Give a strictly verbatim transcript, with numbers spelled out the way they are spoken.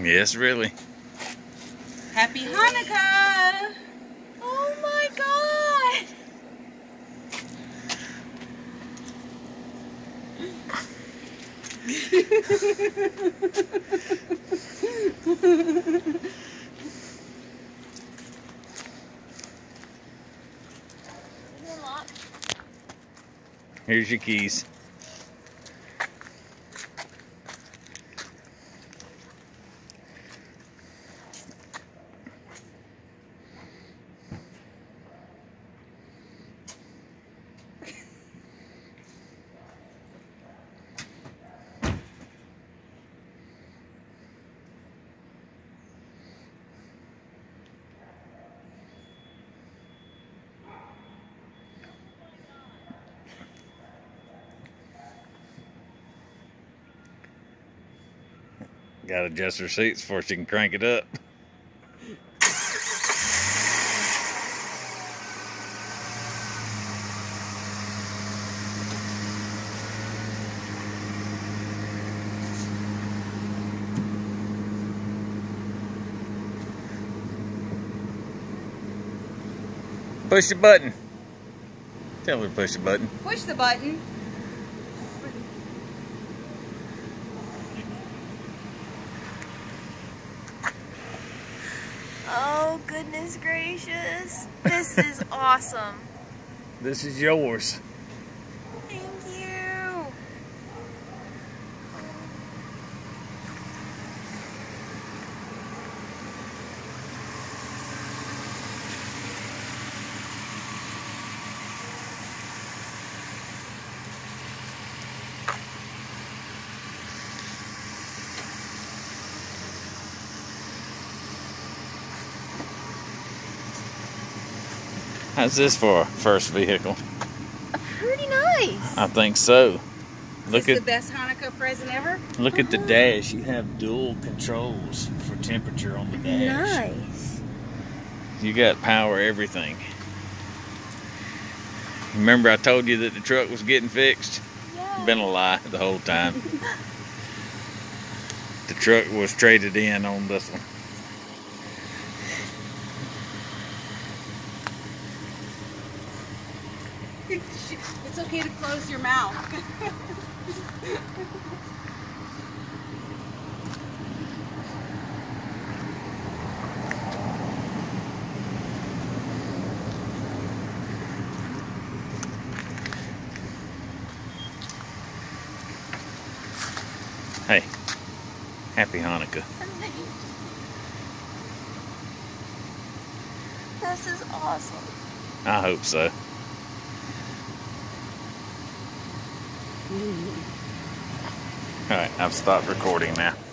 Yes, really. Happy Hanukkah! Oh my God! Here's your keys. Gotta adjust her seats before she can crank it up. Push the button. Tell her to push the button. Push the button. Oh, goodness gracious. This is awesome. This is yours. Thank you. How's this for a first vehicle? Pretty nice. I think so. Look It's at the best Hanukkah present ever. look at the dash. You have dual controls for temperature on the dash. Nice. You got power everything. Remember I told you that the truck was getting fixed? Yeah. Been a lie the whole time. The truck was traded in on this one. It's okay to close your mouth. Hey, happy Hanukkah. This is awesome. I hope so. All right, I've stopped recording now.